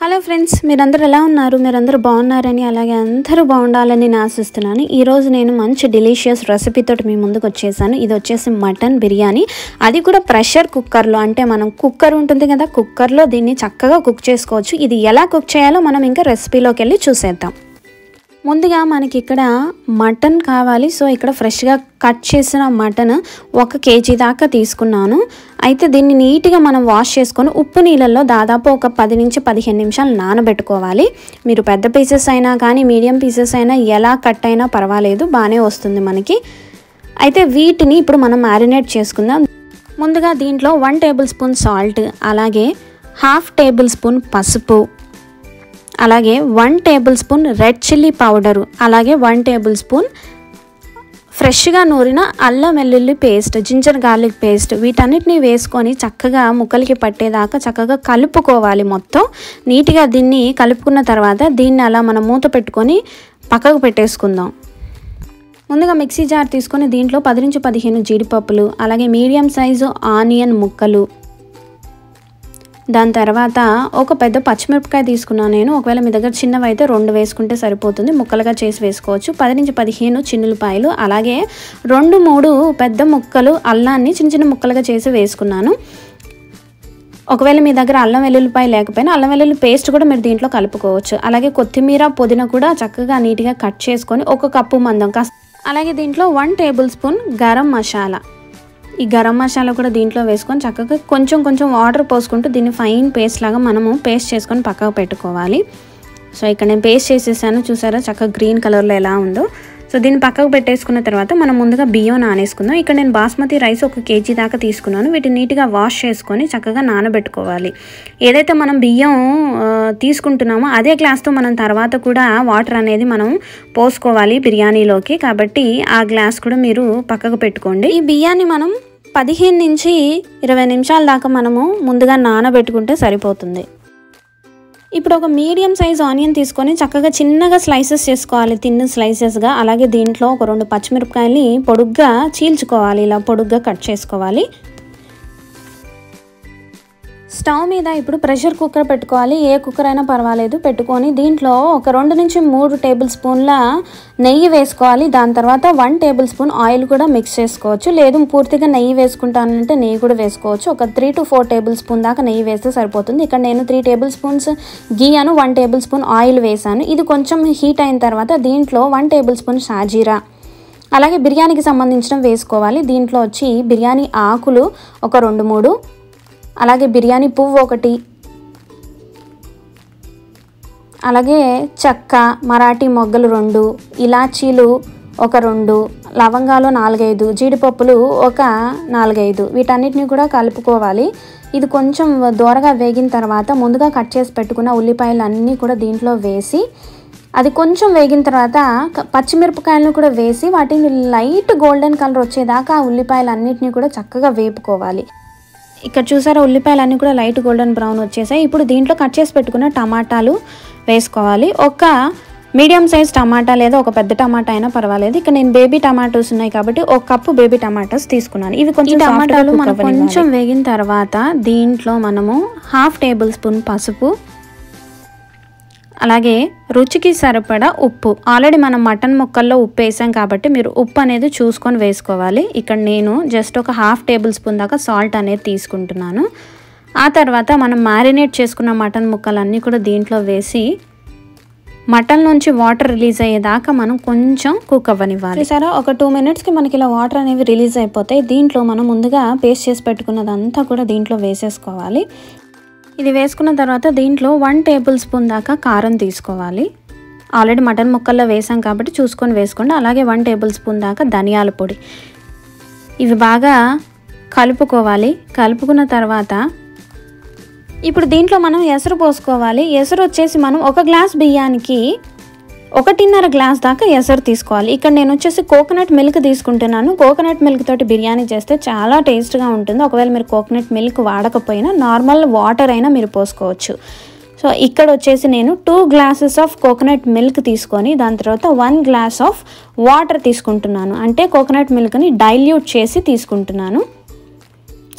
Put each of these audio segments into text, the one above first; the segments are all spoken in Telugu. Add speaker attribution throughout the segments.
Speaker 1: హలో ఫ్రెండ్స్, మీరందరూ ఎలా ఉన్నారు? మీరందరూ బాగున్నారని అలాగే అందరూ బాగుండాలని నేను ఆశిస్తున్నాను. ఈరోజు నేను మంచి డెలిషియస్ రెసిపీతో మీ ముందుకు వచ్చేసాను. ఇది వచ్చేసి మటన్ బిర్యానీ, అది కూడా ప్రెషర్ కుక్కర్లో. అంటే మనం కుక్కర్ ఉంటుంది కదా, కుక్కర్లో దీన్ని చక్కగా కుక్ చేసుకోవచ్చు. ఇది ఎలా కుక్ చేయాలో మనం ఇంకా రెసిపీలోకి వెళ్ళి చూసేద్దాం. ముందుగా మనకి ఇక్కడ మటన్ కావాలి. సో ఇక్కడ ఫ్రెష్గా కట్ చేసిన మటన్ 1 kg దాకా తీసుకున్నాను. అయితే దీన్ని నీట్గా మనం వాష్ చేసుకొని ఉప్పు నీళ్ళల్లో దాదాపు ఒక 10 నుంచి 15 నిమిషాలు నానబెట్టుకోవాలి. మీరు పెద్ద పీసెస్ అయినా కానీ మీడియం పీసెస్ అయినా ఎలా కట్ అయినా పర్వాలేదు, బాగానే వస్తుంది మనకి. అయితే వీటిని ఇప్పుడు మనం మ్యారినేట్ చేసుకుందాం. ముందుగా దీంట్లో 1 టేబుల్ స్పూన్ సాల్ట్, అలాగే 1/2 టేబుల్ స్పూన్ పసుపు, అలాగే 1 tablespoon red chilli powder, అలాగే 1 టేబుల్ స్పూన్ ఫ్రెష్గా నూరిన అల్లం వెల్లుల్లి పేస్ట్, జింజర్ గార్లిక్ పేస్ట్, వీటన్నిటిని వేసుకొని చక్కగా ముక్కలకి పట్టేదాకా చక్కగా కలుపుకోవాలి. మొత్తం నీట్గా దీన్ని కలుపుకున్న తర్వాత దీన్ని అలా మనం మూత పెట్టుకొని పక్కకు పెట్టేసుకుందాం. ముందుగా మిక్సీ జార్ తీసుకొని దీంట్లో 10 నుంచి 15 జీడిపప్పులు, అలాగే మీడియం సైజు ఆనియన్ ముక్కలు, దాని తర్వాత ఒక పెద్ద పచ్చిమిరపకాయ తీసుకున్నాను నేను. ఒకవేళ మీ దగ్గర చిన్నవి అయితే 2 వేసుకుంటే సరిపోతుంది, ముక్కలుగా చేసి వేసుకోవచ్చు. 10 నుంచి 15 చిన్నులపాయలు, అలాగే 2-3 పెద్ద ముక్కలు అల్లాన్ని చిన్న చిన్న ముక్కలుగా చేసి వేసుకున్నాను. ఒకవేళ మీ దగ్గర అల్లం వెల్లుల్లిపాయ లేకపోయినా అల్లం వెల్లుల్లి పేస్ట్ కూడా మీరు దీంట్లో కలుపుకోవచ్చు. అలాగే కొత్తిమీర పుదీనా కూడా చక్కగా నీట్గా కట్ చేసుకొని 1 కప్పు మందం. అలాగే దీంట్లో 1 టేబుల్ స్పూన్ గరం మసాలా, ఈ గరం మసాలా కూడా దీంట్లో వేసుకొని చక్కగా కొంచెం కొంచెం వాటర్ పోసుకుంటూ దీన్ని ఫైన్ పేస్ట్ లాగా మనము పేస్ట్ చేసుకొని పక్కకు పెట్టుకోవాలి. సో ఇక్కడ నేను పేస్ట్ చేసేసాను, చూసారా చక్కగా గ్రీన్ కలర్లో ఎలా ఉందో. సో దీన్ని పక్కకు పెట్టేసుకున్న తర్వాత మనం ముందుగా బియ్యం నానేసుకుందాం. ఇక్కడ నేను బాస్మతి రైస్ 1 kg దాకా తీసుకున్నాను. వీటిని నీట్గా వాష్ చేసుకొని చక్కగా నానబెట్టుకోవాలి. ఏదైతే మనం బియ్యం తీసుకుంటున్నామో అదే గ్లాస్తో మనం తర్వాత కూడా వాటర్ అనేది మనం పోసుకోవాలి బిర్యానీలోకి, కాబట్టి ఆ గ్లాస్ కూడా మీరు పక్కకు పెట్టుకోండి. ఈ బియ్యాన్ని మనం 15 నుంచి 20 నిమిషాల దాకా మనము ముందుగా నానబెట్టుకుంటే సరిపోతుంది. ఇప్పుడు ఒక మీడియం సైజ్ ఆనియన్ తీసుకొని చక్కగా చిన్నగా స్లైసెస్ చేసుకోవాలి, తిన్న స్లైసెస్గా. అలాగే దీంట్లో ఒక 2 పచ్చిమిరపకాయలని పొడుగ్గా చీల్చుకోవాలి, ఇలా పొడుగ్గా కట్ చేసుకోవాలి. స్టవ్ మీద ఇప్పుడు ప్రెషర్ కుక్కర్ పెట్టుకోవాలి, ఏ కుక్కర్ అయినా పర్వాలేదు. పెట్టుకొని దీంట్లో ఒక 2 నుంచి 3 టేబుల్ స్పూన్ల నెయ్యి వేసుకోవాలి. దాని తర్వాత 1 టేబుల్ స్పూన్ ఆయిల్ కూడా మిక్స్ చేసుకోవచ్చు, లేదు పూర్తిగా నెయ్యి వేసుకుంటానంటే నెయ్యి కూడా వేసుకోవచ్చు. ఒక 3 to 4 టేబుల్ స్పూన్ దాకా నెయ్యి వేస్తే సరిపోతుంది. ఇక్కడ నేను 3 tablespoons ghee and 1 tablespoon oil వేసాను. ఇది కొంచెం హీట్ అయిన తర్వాత దీంట్లో 1 టేబుల్ స్పూన్ షాజీరా, అలాగే బిర్యానీకి సంబంధించిన వేసుకోవాలి. దీంట్లో వచ్చి బిర్యానీ ఆకులు ఒక 2-3, అలాగే బిర్యానీ పువ్వు 1, అలాగే చెక్క, మరాఠీ మొగ్గలు 2, ఇలాచీలు ఒక 2, లవంగాలు 4-5, జీడిపప్పులు ఒక 4-5, వీటన్నిటిని కూడా కలుపుకోవాలి. ఇది కొంచెం దూరగా వేగిన తర్వాత ముందుగా కట్ చేసి పెట్టుకున్న ఉల్లిపాయలు అన్నీ కూడా దీంట్లో వేసి, అది కొంచెం వేగిన తర్వాత పచ్చిమిరపకాయలను కూడా వేసి వాటిని లైట్ గోల్డెన్ కలర్ వచ్చేదాకా ఆ ఉల్లిపాయలు అన్నిటిని కూడా చక్కగా వేపుకోవాలి. ఇక్కడ చూసారా ఉల్లిపాయలన్నీ కూడా లైట్ గోల్డెన్ బ్రౌన్ వచ్చేసాయి. ఇప్పుడు దీంట్లో కట్ చేసి పెట్టుకున్న టమాటాలు వేసుకోవాలి. ఒక మీడియం సైజ్ టమాటా లేదా ఒక పెద్ద టమాటా అయినా పర్వాలేదు. ఇక్కడ నేను బేబీ టమాటోస్ ఉన్నాయి కాబట్టి 1 కప్పు బేబీ టమాటోస్ తీసుకున్నాను. ఇవి కొంచెం టమాటాలు మనం కొంచెం వేగిన తర్వాత దీంట్లో మనము 1/2 టేబుల్ స్పూన్ పసుపు, అలాగే రుచికి సరిపడా ఉప్పు. ఆల్రెడీ మనం మటన్ ముక్కల్లో ఉప్పు వేసాం కాబట్టి మీరు ఉప్పు అనేది చూసుకొని వేసుకోవాలి. ఇక్కడ నేను జస్ట్ ఒక 1/2 టేబుల్ స్పూన్ దాకా సాల్ట్ అనేది తీసుకుంటున్నాను. ఆ తర్వాత మనం మ్యారినేట్ చేసుకున్న మటన్ ముక్కలన్నీ కూడా దీంట్లో వేసి మటన్ నుంచి వాటర్ రిలీజ్ అయ్యేదాకా మనం కొంచెం కుక్ అవ్వనివ్వాలి. సరే ఒక 2 మినిట్స్కి మనకి ఇలా వాటర్ అనేవి రిలీజ్ అయిపోతాయి. దీంట్లో మనం ముందుగా పేస్ట్ చేసి పెట్టుకున్నదంతా కూడా దీంట్లో వేసేసుకోవాలి. ఇది వేసుకున్న తర్వాత దీంట్లో 1 టేబుల్ స్పూన్ దాకా కారం తీసుకోవాలి. ఆల్రెడీ మటన్ ముక్కల్లో వేసాం కాబట్టి చూసుకొని వేసుకోండి. అలాగే 1 టేబుల్ స్పూన్ దాకా ధనియాల పొడి. ఇవి బాగా కలుపుకోవాలి. కలుపుకున్న తర్వాత ఇప్పుడు దీంట్లో మనం ఎసరు పోసుకోవాలి. ఎసరు వచ్చేసి మనం 1 గ్లాస్ బియ్యానికి 1.5 గ్లాస్ దాకా ఎసరు తీసుకోవాలి. ఇక్కడ నేను వచ్చేసి కోకోనట్ మిల్క్ తీసుకుంటున్నాను. కోకోనట్ మిల్క్ తోటి బిర్యానీ చేస్తే చాలా టేస్ట్గా ఉంటుంది. ఒకవేళ మీరు కోకోనట్ మిల్క్ వాడకపోయినా నార్మల్ వాటర్ అయినా మీరు పోసుకోవచ్చు. సో ఇక్కడ వచ్చేసి నేను 2 గ్లాసెస్ ఆఫ్ కోకోనట్ మిల్క్ తీసుకొని దాని తర్వాత 1 గ్లాస్ ఆఫ్ వాటర్ తీసుకుంటున్నాను. అంటే కోకోనట్ మిల్క్ని డైల్యూట్ చేసి తీసుకుంటున్నాను. సో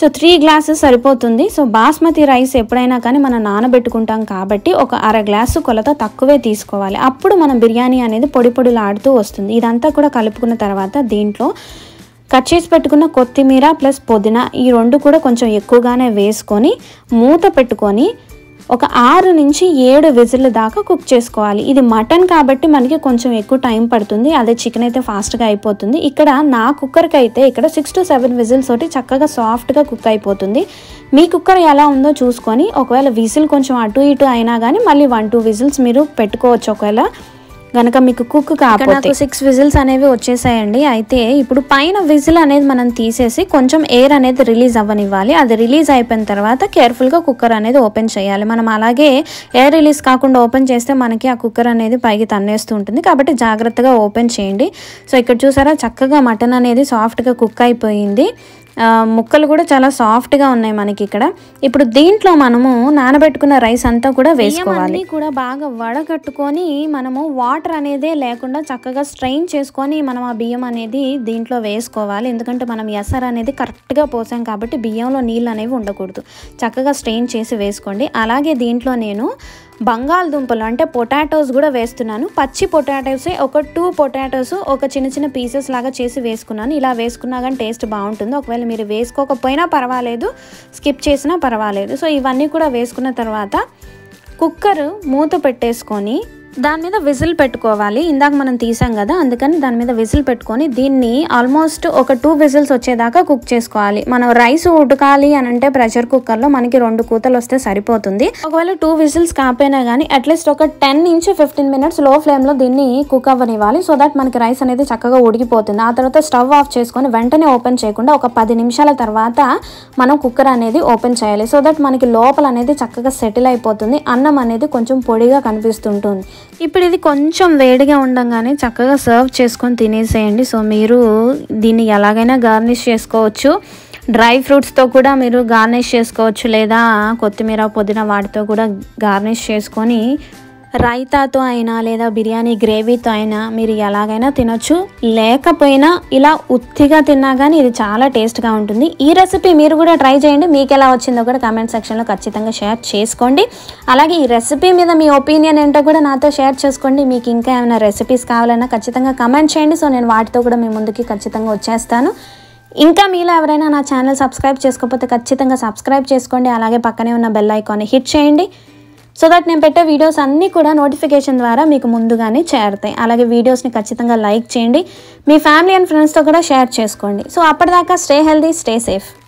Speaker 1: సో 3 గ్లాసెస్ సరిపోతుంది. సో బాస్మతి రైస్ ఎప్పుడైనా కానీ మనం నానబెట్టుకుంటాం కాబట్టి ఒక అర గ్లాసు కొలత తక్కువే తీసుకోవాలి. అప్పుడు మనం బిర్యానీ అనేది పొడి పొడిలాడుతూ వస్తుంది. ఇదంతా కూడా కలుపుకున్న తర్వాత దీంట్లో కట్ చేసి పెట్టుకున్న కొత్తిమీర ప్లస్ పుదీనా ఈ 2 కూడా కొంచెం ఎక్కువగానే వేసుకొని మూత పెట్టుకొని ఒక 6 నుంచి 7 విజిల్ దాకా కుక్ చేసుకోవాలి. ఇది మటన్ కాబట్టి మనకి కొంచెం ఎక్కువ టైం పడుతుంది. అదే చికెన్ అయితే ఫాస్ట్గా అయిపోతుంది. ఇక్కడ నా కుక్కర్కి అయితే ఇక్కడ 6 to 7 విజిల్స్ తోటి చక్కగా సాఫ్ట్గా కుక్ అయిపోతుంది. మీ కుక్కర్ ఎలా ఉందో చూసుకొని ఒకవేళ విజిల్ కొంచెం అటు ఇటు అయినా కానీ మళ్ళీ 1-2 విజిల్స్ మీరు పెట్టుకోవచ్చు ఒకవేళ గనక మీకు కుక్ కాకపోతే. నాకు 6 విజిల్స్ అనేవి వచ్చేసాయండి. అయితే ఇప్పుడు పైన విజిల్ అనేది మనం తీసేసి కొంచెం ఎయిర్ అనేది రిలీజ్ అవ్వనివ్వాలి. అది రిలీజ్ అయిపోయిన తర్వాత కేర్ఫుల్గా కుక్కర్ అనేది ఓపెన్ చేయాలి. మనం అలాగే ఎయిర్ రిలీజ్ కాకుండా ఓపెన్ చేస్తే మనకి ఆ కుక్కర్ అనేది పైకి తన్నేస్తూ ఉంటుంది. కాబట్టి జాగ్రత్తగా ఓపెన్ చేయండి. సో ఇక్కడ చూసారా చక్కగా మటన్ అనేది సాఫ్ట్గా కుక్ అయిపోయింది. ముక్కలు కూడా చాలా సాఫ్ట్గా ఉన్నాయి మనకి ఇక్కడ. ఇప్పుడు దీంట్లో మనము నానబెట్టుకున్న రైస్ అంతా కూడా వేసుకోవాలి. కూడా బాగా వడగట్టుకొని మనము వాటర్ అనేది లేకుండా చక్కగా స్ట్రెయిన్ చేసుకొని మనం ఆ బియ్యం అనేది దీంట్లో వేసుకోవాలి. ఎందుకంటే మనం ఎసరు అనేది కరెక్ట్గా పోసాం కాబట్టి బియ్యంలో నీళ్ళు అనేవి ఉండకూడదు. చక్కగా స్ట్రెయిన్ చేసి వేసుకోండి. అలాగే దీంట్లో నేను బంగాళదుంపలు అంటే పొటాటోస్ కూడా వేస్తున్నాను. పచ్చి పొటాటోసే ఒక 2 పొటాటోస్ ఒక చిన్న చిన్న పీసెస్ లాగా చేసి వేసుకున్నాను. ఇలా వేసుకున్నా కానీ టేస్ట్ బాగుంటుంది. ఒకవేళ మీరు వేసుకోకపోయినా పర్వాలేదు, స్కిప్ చేసినా పర్వాలేదు. సో ఇవన్నీ కూడా వేసుకున్న తర్వాత కుక్కర్ మూత పెట్టేసుకొని దాని మీద విజిల్ పెట్టుకోవాలి. ఇందాక మనం తీసాం కదా, అందుకని దాని మీద విజిల్ పెట్టుకొని దీన్ని ఆల్మోస్ట్ ఒక 2 విజిల్స్ వచ్చేదాకా కుక్ చేసుకోవాలి. మనం రైస్ ఉడకాలి అని అంటే ప్రెషర్ కుక్కర్లో మనకి 2 కూతలు వస్తే సరిపోతుంది. ఒకవేళ 2 విజిల్స్ కాకపోయినా కానీ అట్లీస్ట్ ఒక 10 నుంచి 15 మినిట్స్ లో ఫ్లేమ్లో దీన్ని కుక్ అవ్వనివ్వాలి. సో దట్ మనకి రైస్ అనేది చక్కగా ఉడికిపోతుంది. ఆ తర్వాత స్టవ్ ఆఫ్ చేసుకొని వెంటనే ఓపెన్ చేయకుండా ఒక 10 నిమిషాల తర్వాత మనం కుక్కర్ అనేది ఓపెన్ చేయాలి. సో దట్ మనకి లోపల అనేది చక్కగా సెటిల్ అయిపోతుంది. అన్నం అనేది కొంచెం పొడిగా కనిపిస్తుంటుంది. ఇప్పుడు ఇది కొంచెం వేడిగా ఉండగానే చక్కగా సర్వ్ చేసుకొని తినేసేయండి. సో మీరు దీన్ని ఎలాగైనా గార్నిష్ చేసుకోవచ్చు. డ్రై ఫ్రూట్స్తో కూడా మీరు గార్నిష్ చేసుకోవచ్చు, లేదా కొత్తిమీర పుదీనా వాటితో కూడా గార్నిష్ చేసుకొని రైతాతో అయినా లేదా బిర్యానీ గ్రేవీతో అయినా మీరు ఎలాగైనా తినొచ్చు. లేకపోయినా ఇలా ఉత్తిగా తిన్నా కానీ ఇది చాలా టేస్ట్గా ఉంటుంది. ఈ రెసిపీ మీరు కూడా ట్రై చేయండి. మీకు ఎలా వచ్చిందో కూడా కామెంట్ సెక్షన్లో ఖచ్చితంగా షేర్ చేసుకోండి. అలాగే ఈ రెసిపీ మీద మీ ఒపీనియన్ ఏంటో కూడా నాతో షేర్ చేసుకోండి. మీకు ఇంకా ఏమైనా రెసిపీస్ కావాలన్నా ఖచ్చితంగా కమెంట్ చేయండి. సో నేను వాటితో కూడా మీ ముందుకి ఖచ్చితంగా వచ్చేస్తాను. ఇంకా మీలో ఎవరైనా నా ఛానల్ సబ్స్క్రైబ్ చేసుకోకపోతే ఖచ్చితంగా సబ్స్క్రైబ్ చేసుకోండి. అలాగే పక్కనే ఉన్న బెల్ ఐకాన్ని హిట్ చేయండి. సో దట్ నేను పెట్టే వీడియోస్ అన్నీ కూడా నోటిఫికేషన్ ద్వారా మీకు ముందుగానే చేరుతాయి. అలాగే వీడియోస్ని ఖచ్చితంగా లైక్ చేయండి. మీ ఫ్యామిలీ అండ్ ఫ్రెండ్స్తో కూడా షేర్ చేసుకోండి. సో అప్పటిదాకా స్టే హెల్దీ, స్టే సేఫ్.